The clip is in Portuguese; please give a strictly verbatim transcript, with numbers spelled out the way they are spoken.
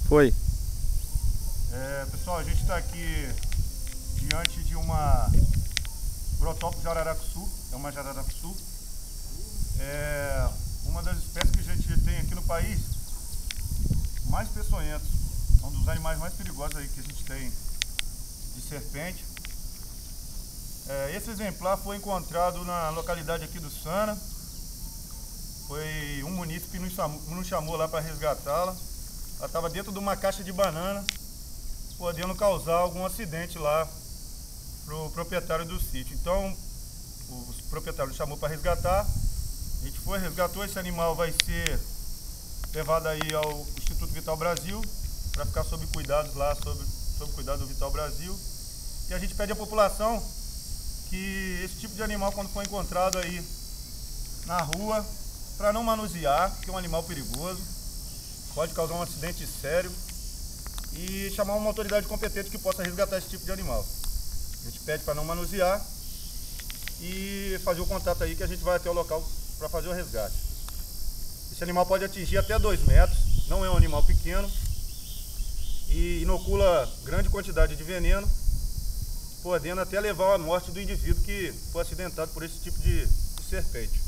Foi. É, pessoal, a gente está aqui diante de uma Brotópus jararacuçu, é uma jararacuçu. É uma das espécies que a gente tem aqui no país mais peçonhentos. É um dos animais mais perigosos aí que a gente tem de serpente. É, esse exemplar foi encontrado na localidade aqui do Sana. Foi um munícipe que nos chamou, nos chamou lá para resgatá-la. Ela estava dentro de uma caixa de banana, podendo causar algum acidente lá para o proprietário do sítio. Então, o proprietário nos chamou para resgatar. A gente foi, resgatou. Esse animal, vai ser levado aí ao Instituto Vital Brasil para ficar sob cuidados lá, sob, sob cuidado do Vital Brasil. E a gente pede à população que esse tipo de animal, quando for encontrado aí na rua, para não manusear, porque é um animal perigoso, pode causar um acidente sério, e chamar uma autoridade competente que possa resgatar esse tipo de animal. A gente pede para não manusear e fazer o contato aí que a gente vai até o local para fazer o resgate. Esse animal pode atingir até dois metros, não é um animal pequeno e inocula grande quantidade de veneno, podendo até levar à morte do indivíduo que foi acidentado por esse tipo de, de serpente.